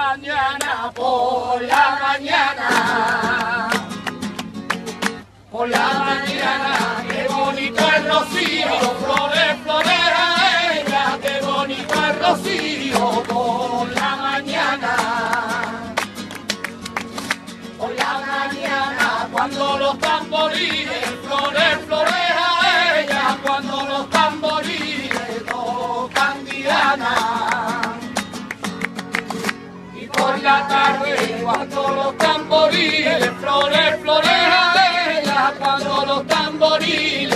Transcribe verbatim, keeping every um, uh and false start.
mañana, por la mañana, por la mañana, qué bonito el rocío, flores, flores, ella, qué bonito el rocío, por la mañana, por la mañana, cuando los tamboriles, flores, flores, ella, cuando los tamboriles tocan diana. Por la tarde, cuando los tamboriles, flores, flores, ella, cuando los tamboriles